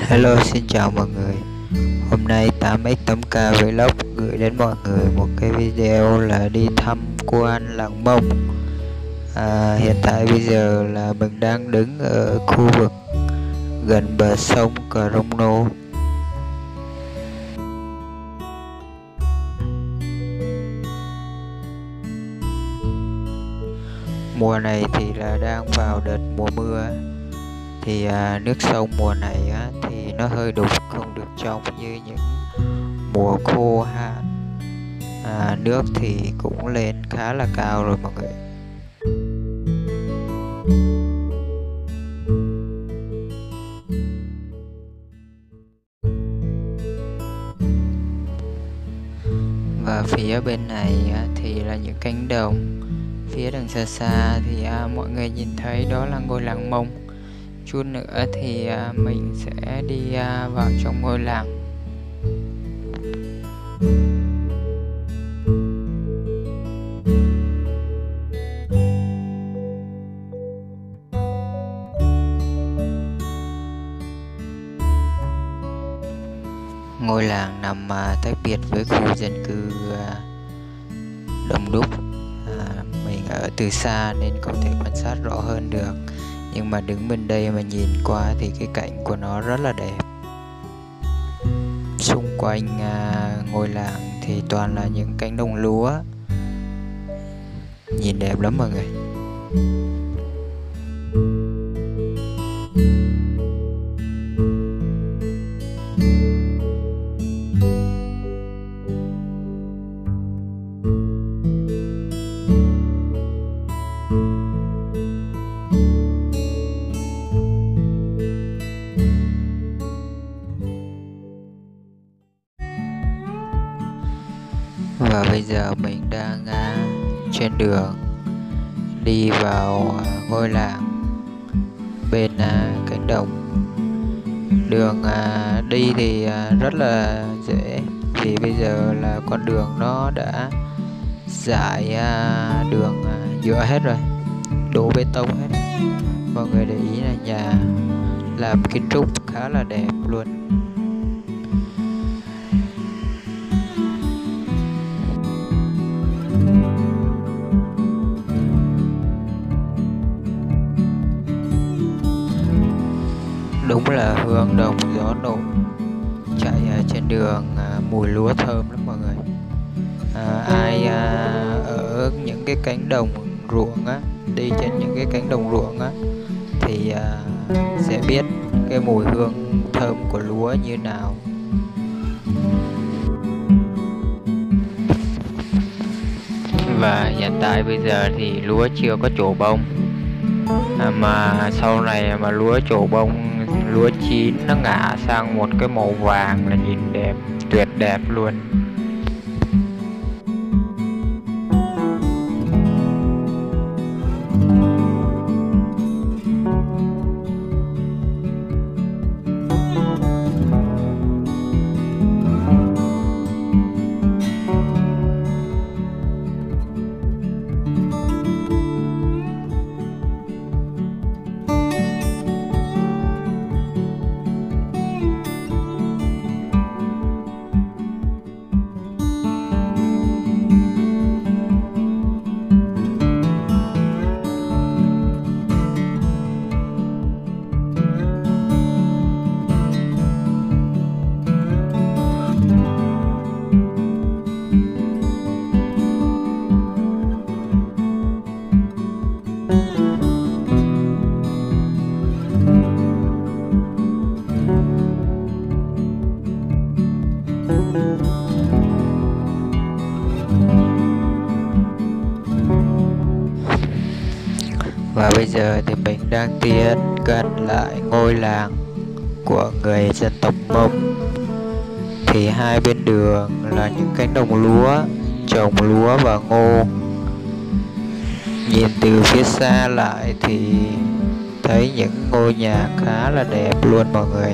Hello, xin chào mọi người. Hôm nay 8x8k Vlog gửi đến mọi người một cái video là đi thăm quan làng Mông. Hiện tại bây giờ là mình đang đứng ở khu vực gần bờ sông Crono. Mùa này thì là đang vào đợt mùa mưa, thì nước sông mùa này thì nó hơi đục, không được trong như những mùa khô hạn. Nước thì cũng lên khá là cao rồi mọi người. Và phía bên này thì là những cánh đồng. Phía đằng xa xa thì mọi người nhìn thấy đó là ngôi làng Mông. Chút nữa thì mình sẽ đi vào trong ngôi làng. Ngôi làng nằm tách biệt với khu dân cư đông đúc. Mình ở từ xa nên không thể quan sát rõ hơn được, nhưng mà đứng bên đây mà nhìn qua thì cái cảnh của nó rất là đẹp. Xung quanh ngôi làng thì toàn là những cánh đồng lúa, nhìn đẹp lắm mọi người. Và bây giờ mình đang trên đường đi vào ngôi làng bên cánh đồng. Đường đi thì rất là dễ, vì bây giờ là con đường nó đã giải đường nhựa hết rồi, đổ bê tông hết. Mọi người để ý là nhà làm kiến trúc khá là đẹp luôn. Đúng là hương đồng gió nổi chạy trên đường, mùi lúa thơm lắm mọi người. Ai ở những cái cánh đồng ruộng đi trên những cái cánh đồng ruộng thì sẽ biết cái mùi hương thơm của lúa như nào. Và hiện tại bây giờ thì lúa chưa có trổ bông, mà sau này mà lúa trổ bông, lúa chín nó ngả sang một cái màu vàng là nhìn đẹp, tuyệt đẹp luôn. Và bây giờ thì mình đang tiến gần lại ngôi làng của người dân tộc Mông. Thì hai bên đường là những cánh đồng lúa, trồng lúa và ngô. Nhìn từ phía xa lại thì thấy những ngôi nhà khá là đẹp luôn mọi người.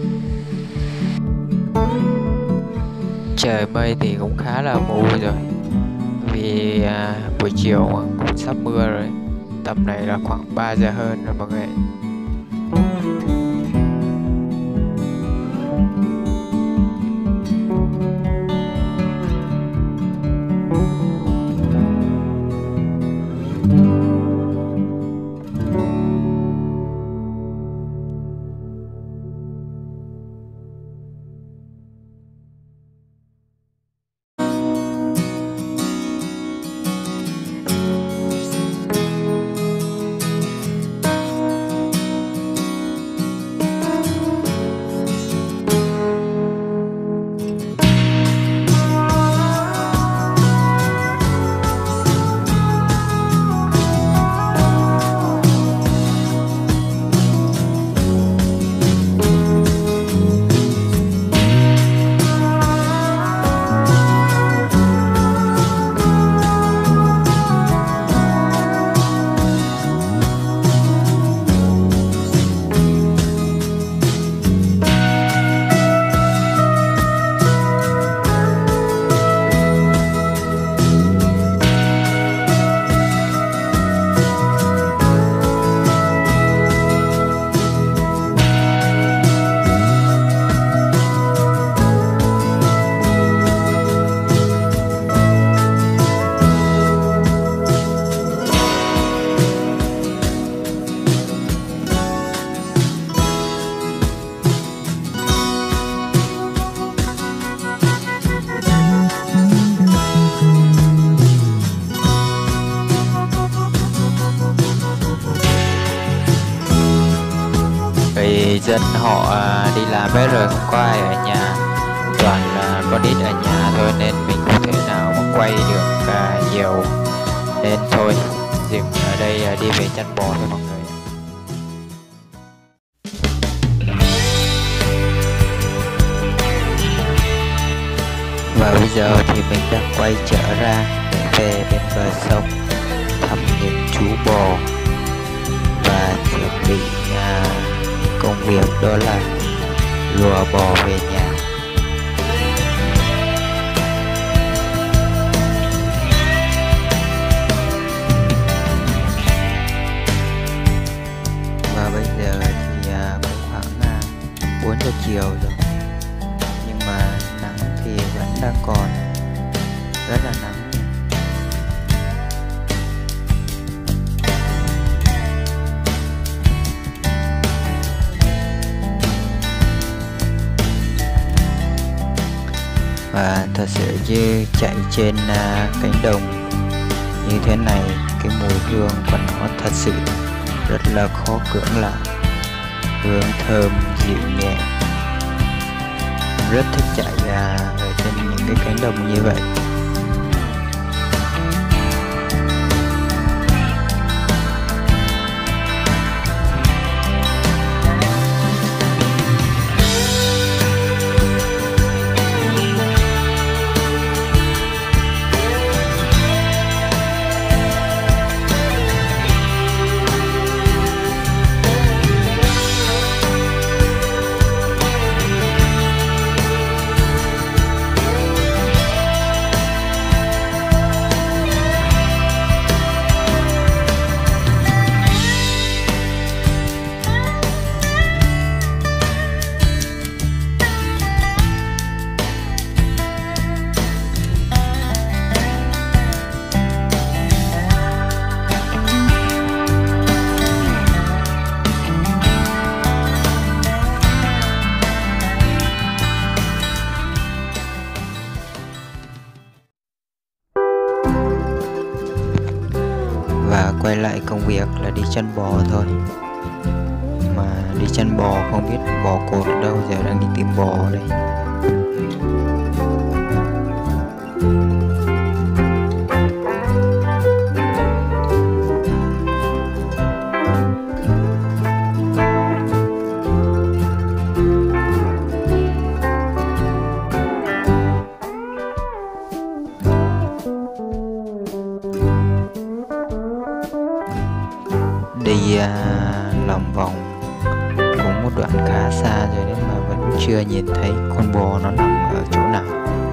Trời mây thì cũng khá là mù rồi, vì buổi chiều cũng sắp mưa rồi. Tầm này là khoảng 3 giờ hơn rồi mọi người. dân họ đi làm hết rồi, không có ai ở nhà, toàn là con nít ở nhà thôi, nên mình không thể nào mà quay được nhiều, nên thôi dừng ở đây đi về chăn bò thôi mọi người. Và bây giờ thì mình đang quay trở ra về bên bờ sông thăm những chú bò và chuẩn bị công việc đó là lùa bò về nhà. Và bây giờ thì cũng khoảng 4 giờ chiều rồi, nhưng mà nắng thì vẫn đang còn rất là nắng. Và thật sự như chạy trên cánh đồng như thế này, cái mùi hương của nó thật sự rất là khó cưỡng lại, hương thơm dịu nhẹ, rất thích chạy ở trên những cái cánh đồng như vậy. Và quay lại công việc là đi chăn bò thôi, mà đi chăn bò không biết bò cột ở đâu, giờ đang đi tìm bò đây. Đi lòng vòng cũng một đoạn khá xa rồi đấy mà vẫn chưa nhìn thấy con bò nó nằm ở chỗ nào.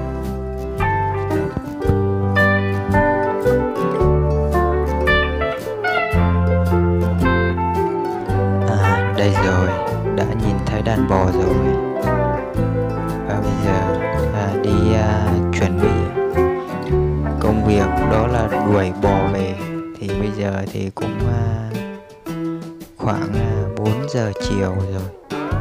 Đây rồi, đã nhìn thấy đàn bò rồi. Và bây giờ đi chuẩn bị công việc đó là đuổi bò về. Thì bây giờ thì cũng khoảng 4 giờ chiều rồi.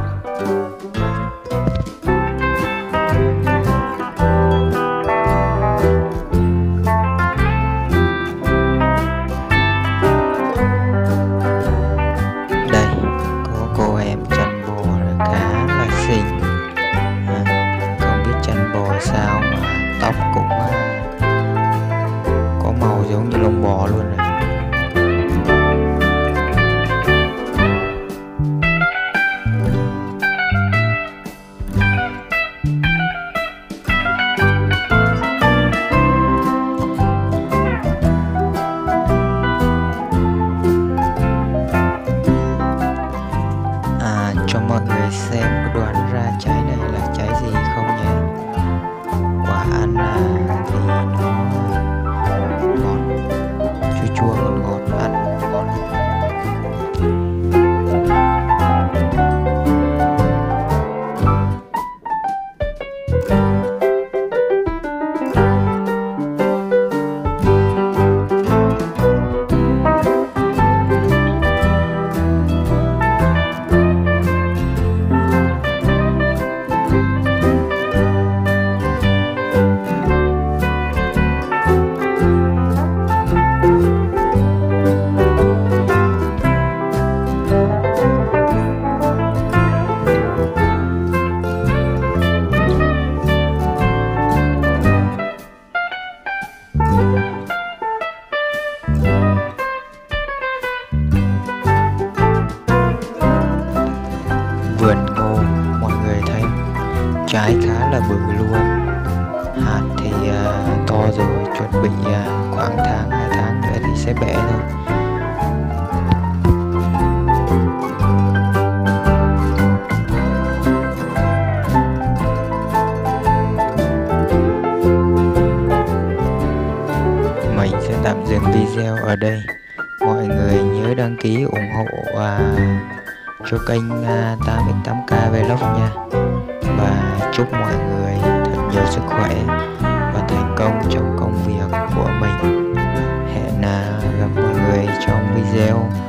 Đây có cô em chăn bò khá là xinh, không biết chăn bò sao mà tóc cũng có màu giống như lông bò luôn rồi. Cho mọi người xem có đoán ra trái này là trái gì không nhé? Quả ăn thì khá là bự luôn. Hạt thì to rồi, chuẩn bị khoảng tháng 2 tháng nữa thì sẽ bẻ thôi. Mình sẽ tạm dừng video ở đây. Mọi người nhớ đăng ký ủng hộ cho kênh 8x8k Vlog nha. Và chúc mọi người thật nhiều sức khỏe và thành công trong công việc của mình. Hẹn gặp mọi người trong video